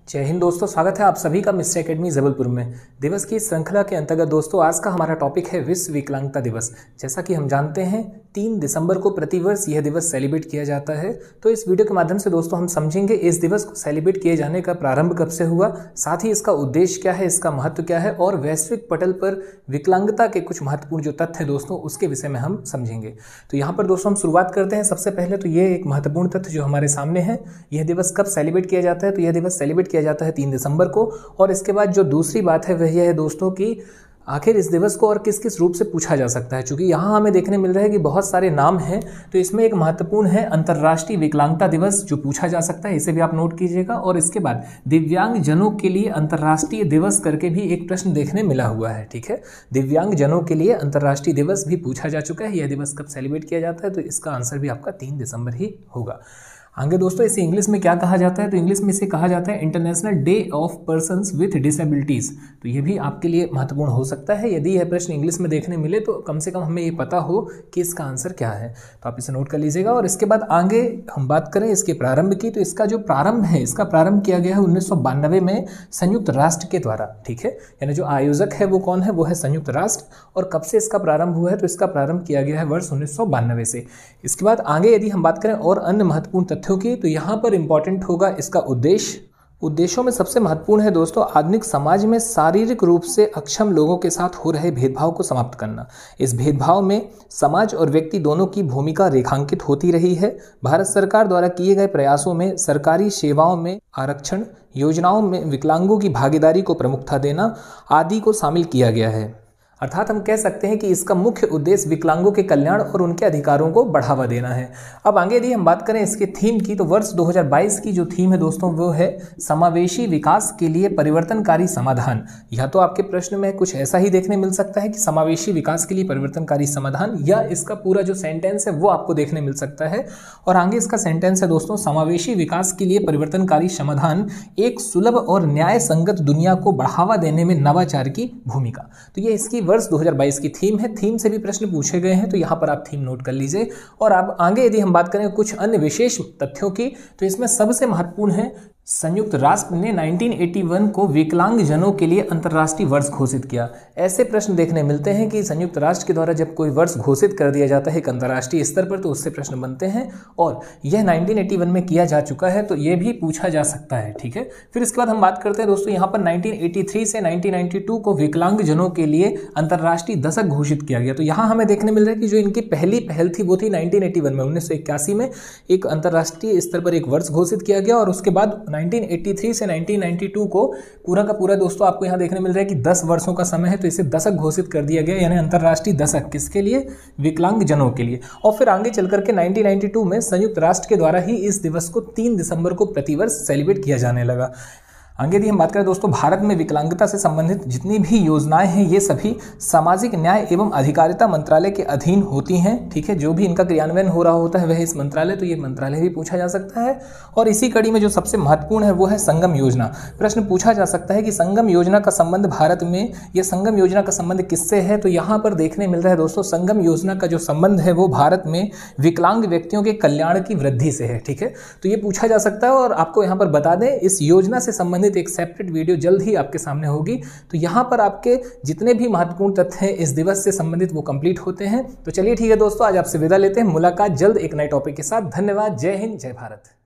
जय हिंद दोस्तों, स्वागत है आप सभी का मिस्टर एकेडमी जबलपुर में। दिवस की श्रृंखला के अंतर्गत दोस्तों आज का हमारा टॉपिक है विश्व विकलांगता दिवस। जैसा कि हम जानते हैं 3 दिसंबर को प्रतिवर्ष यह दिवस सेलिब्रेट किया जाता है। तो इस वीडियो के माध्यम से दोस्तों हम समझेंगे इस दिवस को सेलिब्रेट किए जाने का प्रारंभ कब से हुआ, साथ ही इसका उद्देश्य क्या है, इसका महत्व क्या है और वैश्विक पटल पर विकलांगता के कुछ महत्वपूर्ण जो तथ्य हैं दोस्तों उसके विषय में हम समझेंगे। तो यहाँ पर दोस्तों हम शुरुआत करते हैं। सबसे पहले तो ये एक महत्वपूर्ण तथ्य जो हमारे सामने है, यह दिवस कब सेलिब्रेट किया जाता है। तो यह दिवस सेलिब्रेट किया जाता है 3 दिसंबर को। और इसके बाद जो दूसरी बात है वह यह है दोस्तों कि आखिर इस दिवस को और किस किस रूप से पूछा जा सकता है। चूंकि यहाँ हमें देखने मिल रहा है कि बहुत सारे नाम हैं, तो इसमें एक महत्वपूर्ण है अंतर्राष्ट्रीय विकलांगता दिवस जो पूछा जा सकता है, इसे भी आप नोट कीजिएगा। और इसके बाद दिव्यांग जनों के लिए अंतर्राष्ट्रीय दिवस करके भी एक प्रश्न देखने मिला हुआ है। ठीक है, दिव्यांग जनों के लिए अंतर्राष्ट्रीय दिवस भी पूछा जा चुका है। यह दिवस कब सेलिब्रेट किया जाता है, तो इसका आंसर भी आपका 3 दिसंबर ही होगा। आगे दोस्तों इसे इंग्लिश में क्या कहा जाता है, तो इंग्लिश में इसे कहा जाता है international day of persons with disabilities. तो ये भी आपके लिए महत्वपूर्ण हो सकता है। यदि यह प्रश्न इंग्लिश में देखने मिले तो कम से कम हमें ये पता हो कि इसका आंसर क्या है, तो आप इसे नोट कर लीजिएगा। और इसके बाद आगे हम बात करें इसके प्रारंभ की, तो इसका जो प्रारंभ है, इसका प्रारंभ किया गया है 1992 में संयुक्त राष्ट्र के द्वारा। ठीक है, यानी जो आयोजक है वो कौन है, वो है संयुक्त राष्ट्र। और कब से इसका प्रारंभ हुआ है, तो इसका प्रारंभ किया गया है वर्ष 1992 से। इसके बाद आगे यदि हम बात करें और अन्य महत्वपूर्ण तथ्यों की, तो यहाँ पर इंपॉर्टेंट होगा इसका उद्देश्य। उद्देश्यों में सबसे महत्वपूर्ण है दोस्तों आधुनिक समाज में शारीरिक रूप से अक्षम लोगों के साथ हो रहे भेदभाव को समाप्त करना। इस भेदभाव में समाज और व्यक्ति दोनों की भूमिका रेखांकित होती रही है। भारत सरकार द्वारा किए गए प्रयासों में सरकारी सेवाओं में आरक्षण, योजनाओं में विकलांगों की भागीदारी को प्रमुखता देना आदि को शामिल किया गया है। अर्थात हम कह सकते हैं कि इसका मुख्य उद्देश्य विकलांगों के कल्याण और उनके अधिकारों को बढ़ावा देना है। अब आगे यदि हम बात करें इसके थीम की, तो वर्ष 2022 की जो थीम है दोस्तों वो है समावेशी विकास के लिए परिवर्तनकारी समाधान। या तो आपके प्रश्न में कुछ ऐसा ही देखने मिल सकता है कि समावेशी विकास के लिए परिवर्तनकारी समाधान, या इसका पूरा जो सेंटेंस है वो आपको देखने मिल सकता है। और आगे इसका सेंटेंस है दोस्तों समावेशी विकास के लिए परिवर्तनकारी समाधान एक सुलभ और न्याय संगत दुनिया को बढ़ावा देने में नवाचार की भूमिका। तो ये इसकी वर्ष 2022 की थीम है। थीम से भी प्रश्न पूछे गए हैं, तो यहाँ पर आप थीम नोट कर लीजिए। और अब आगे यदि हम बात करें कुछ अन्य विशेष तथ्यों की, तो इसमें सबसे महत्वपूर्ण है संयुक्त राष्ट्र ने 1981 को विकलांग जनों के लिए अंतर्राष्ट्रीय वर्ष घोषित किया। ऐसे प्रश्न देखने मिलते हैं कि संयुक्त राष्ट्र के द्वारा जब कोई वर्ष घोषित कर दिया जाता है एक अंतर्राष्ट्रीय स्तर पर, तो उससे प्रश्न बनते हैं। और यह 1981 में किया जा चुका है, तो यह भी पूछा जा सकता है। ठीक है, फिर इसके बाद हम बात करते हैं दोस्तों यहाँ पर 1983 से 1992 को विकलांग जनों के लिए अंतर्राष्ट्रीय दशक घोषित किया गया। तो यहाँ हमें देखने मिल रहा है कि जो इनकी पहली पहल थी वो थी 1981 में, 1981 में एक अंतर्राष्ट्रीय स्तर पर एक वर्ष घोषित किया गया। और उसके बाद 1983 से 1992 को पूरा का पूरा दोस्तों आपको यहाँ देखने मिल रहा है कि 10 वर्षों का समय है, तो इसे दशक घोषित कर दिया गया, यानी अंतर्राष्ट्रीय दशक किसके लिए, विकलांग जनों के लिए। और फिर आगे चल करके 1992 में संयुक्त राष्ट्र के द्वारा ही इस दिवस को 3 दिसंबर को प्रतिवर्ष सेलिब्रेट किया जाने लगा। आगे यदि हम बात करें दोस्तों भारत में विकलांगता से संबंधित जितनी भी योजनाएं हैं ये सभी सामाजिक न्याय एवं अधिकारिता मंत्रालय के अधीन होती हैं। ठीक है, जो भी इनका क्रियान्वयन हो रहा होता है वह इस मंत्रालय, तो ये मंत्रालय भी पूछा जा सकता है। और इसी कड़ी में जो सबसे महत्वपूर्ण है वो है संगम योजना। प्रश्न पूछा जा सकता है कि संगम योजना का संबंध भारत में, यह संगम योजना का संबंध किससे है, तो यहाँ पर देखने मिल रहा है दोस्तों संगम योजना का जो संबंध है वो भारत में विकलांग व्यक्तियों के कल्याण की वृद्धि से है। ठीक है, तो ये पूछा जा सकता है। और आपको यहाँ पर बता दें इस योजना से संबंधित एक सेपरेट वीडियो जल्द ही आपके सामने होगी। तो यहाँ पर आपके जितने भी महत्वपूर्ण तथ्य हैं इस दिवस से संबंधित वो कंप्लीट होते हैं। तो चलिए ठीक है दोस्तों, आज आपसे विदा लेते हैं। मुलाकात जल्द एक नए टॉपिक के साथ। धन्यवाद, जय हिंद, जय भारत।